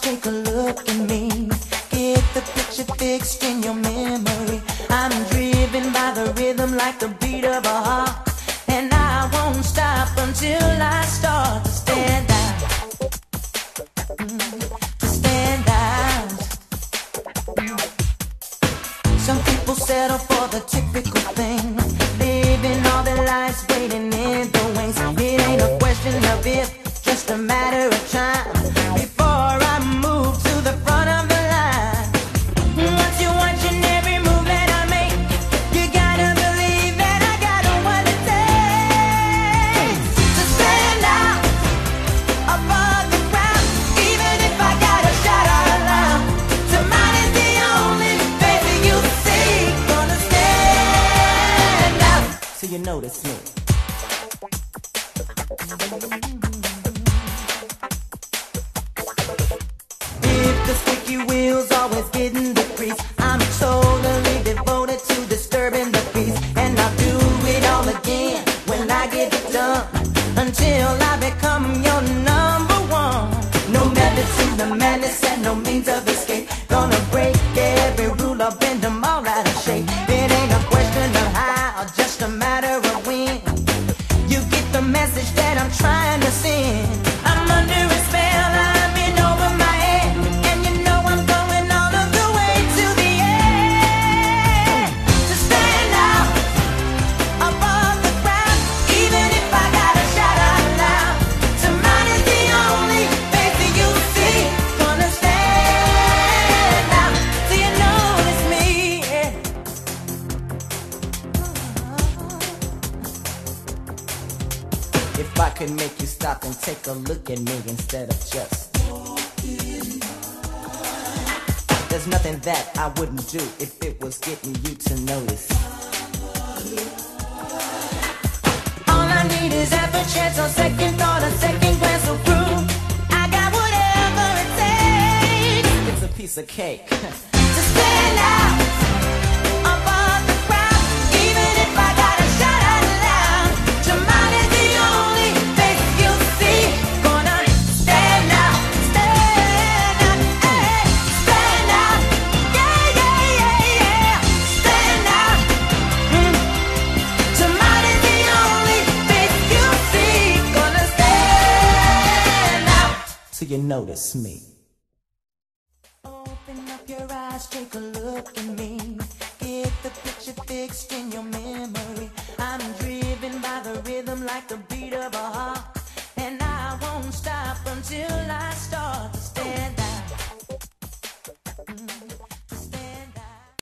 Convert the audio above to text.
take a look at me. Get the picture fixed in your memory. I'm driven by the rhythm like the beat of a heart, and I won't stop until I start to stand out. To stand out. Some people settle for the typical thing, living all their lives waiting in the wings. It ain't a question of if, just a matter of time before I move to the front of the line. Once you're watching every move that I make, you gotta believe that I got what it takes to stand out above the crowd. Even if I gotta shout out loud, to mine is the only face that you see. Gonna stand out so you notice me. The squeaky wheels always getting the grease. I'm totally devoted to disturbing the peace, and I'll do it all again when I get it done, until I become your number one. No method to the madness and no means of escape. Gonna break every rule or bend them all out of shape. It ain't a question of how, just a matter of when. You get the message that I'm trying to send. I'm under a spell, I'm in over my head, and you know I'm going all of the way to the end. To stand out above the crowd, even if I gotta shout out loud, to mine is the only face that you see. Gonna stand out till you notice me. If I could make you stop and take a look at me instead of just. There's nothing that I wouldn't do if it was getting you to notice. All I need is half a chance, a second thought, a second glance of proof. I got whatever it takes. It's a piece of cake to stand out above the crowd, even if I gotta shout out loud. To mine is the only face you see. Gonna stand out, hey, stand out, yeah, yeah, yeah, yeah, stand out. To mine is the only face you see. Gonna stand out till you notice me. Open up your eyes, take a look at me. Get the picture fixed in your memory. I'm driven by the rhythm like the beat of a heart, and I won't stop until